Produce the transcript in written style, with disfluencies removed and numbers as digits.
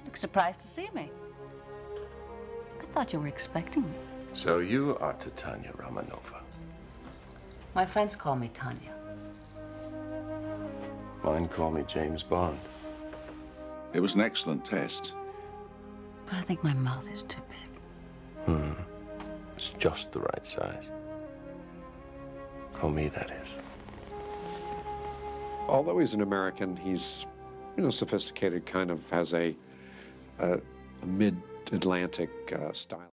Look surprised to see me. I thought you were expecting me. So you are Titania Romanova. My friends call me Tanya. Mine call me James Bond. It was an excellent test. But I think my mouth is too big. It's just the right size. For me, that is. Although he's an American, he's, sophisticated, kind of has a mid-Atlantic style.